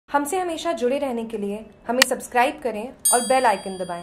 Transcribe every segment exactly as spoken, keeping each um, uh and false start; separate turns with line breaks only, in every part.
हमसे हमेशा जुड़े रहने के लिए हमें सब्सक्राइब करें और बेल आइकन दबाएं।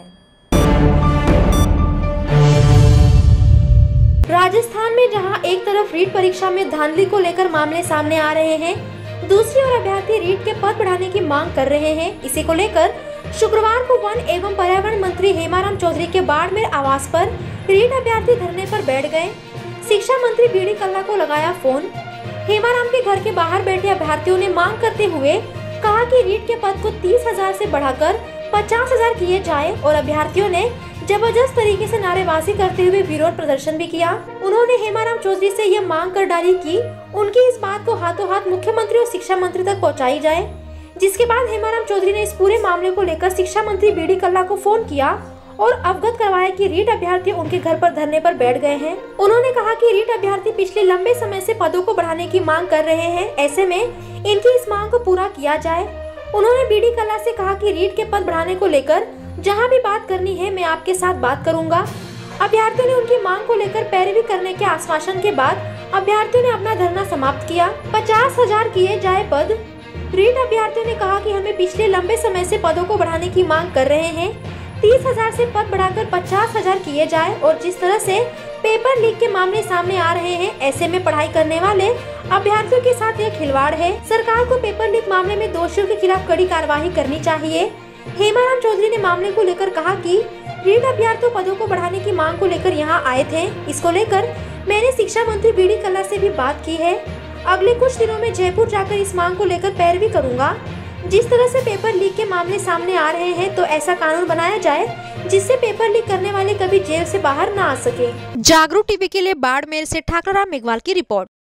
राजस्थान में जहां एक तरफ रीट परीक्षा में धांधली को लेकर मामले सामने आ रहे हैं, दूसरी ओर अभ्यर्थी रीट के पद बढ़ाने की मांग कर रहे हैं। इसी को लेकर शुक्रवार को वन एवं पर्यावरण मंत्री हेमाराम चौधरी के बाड़मेर आवास पर रीट अभ्यर्थी धरने पर बैठ गए। शिक्षा मंत्री बी डी कल्ला को लगाया फोन। हेमाराम के घर के बाहर बैठे अभ्यर्थियों ने मांग करते हुए कहा कि रीट के पद को तीस हजार से बढ़ाकर पचास हजार किए जाए और अभ्यर्थियों ने जबरदस्त तरीके से नारेबाजी करते हुए विरोध प्रदर्शन भी किया। उन्होंने हेमाराम चौधरी से यह मांग कर डाली कि उनकी इस बात को हाथों हाथ मुख्यमंत्री और शिक्षा मंत्री तक पहुंचाई जाए। जिसके बाद हेमाराम चौधरी ने इस पूरे मामले को लेकर शिक्षा मंत्री बी डी कल्ला को फोन किया और अवगत करवाया कि रीट अभ्यर्थी उनके घर पर धरने पर बैठ गए हैं। उन्होंने कहा कि रीट अभ्यर्थी पिछले लंबे समय से पदों को बढ़ाने की मांग कर रहे हैं, ऐसे में इनकी इस मांग को पूरा किया जाए। उन्होंने बी डी कल्ला से कहा कि रीट के पद बढ़ाने को लेकर जहां भी बात करनी है मैं आपके साथ बात करूंगा। अभ्यर्थियों ने उनकी मांग को लेकर पैरवी करने के आश्वासन के बाद अभ्यर्थियों ने अपना धरना समाप्त किया। पचास हजार किए जाए पद। रीट अभ्यर्थियों ने कहा कि हमें पिछले लंबे समय से पदों को बढ़ाने की मांग कर रहे हैं। तीस हजार से पद बढ़ाकर पचास हजार किए जाए और जिस तरह से पेपर लीक के मामले सामने आ रहे हैं, ऐसे में पढ़ाई करने वाले अभ्यर्थियों के साथ यह खिलवाड़ है। सरकार को पेपर लीक मामले में दोषियों के खिलाफ कड़ी कार्रवाई करनी चाहिए। हेमाराम चौधरी ने मामले को लेकर कहा कि रीट अभ्यर्थियों पदों को बढ़ाने की मांग को लेकर यहाँ आए थे। इसको लेकर मैंने शिक्षा मंत्री बी डी कल्ला से भी बात की है। अगले कुछ दिनों में जयपुर जाकर इस मांग को लेकर पैरवी करूंगा। जिस तरह से पेपर लीक के मामले सामने आ रहे हैं, तो ऐसा कानून बनाया जाए जिससे पेपर लीक करने वाले कभी जेल से बाहर न आ सके।
जागरूक टीवी के लिए बाड़मेर से ठाकराम मेघवाल की रिपोर्ट।